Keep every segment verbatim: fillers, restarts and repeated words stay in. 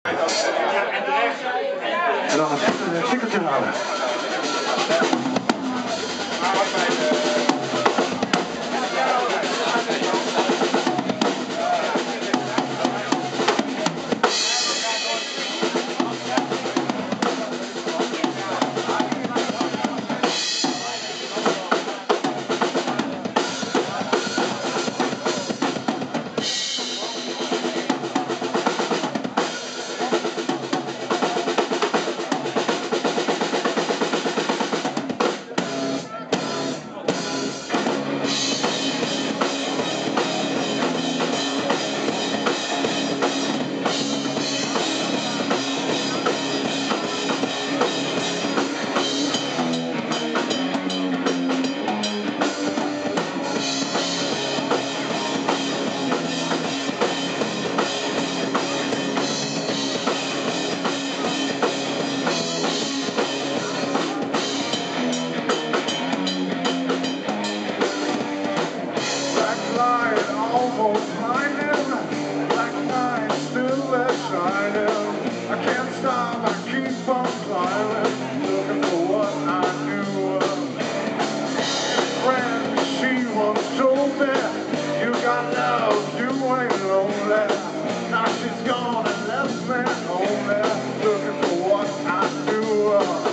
En dan een stickertje halen. Almost blinding, black night still is shining. I can't stop, I keep on climbing, looking for what I knew. Friend, she once told me, you got love, you ain't lonely. Now she's gone and left me lonely, looking for what I knew.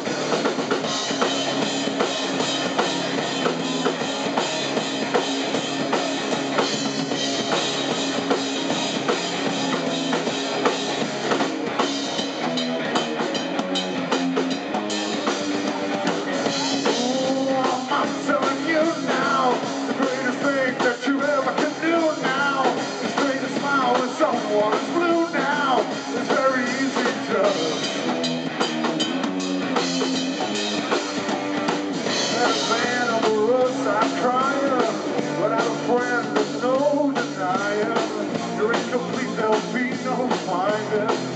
Someone's blue now, it's very easy to That a man of the roadside crying, without a friend there's no denying. You're incomplete, there'll be no finding.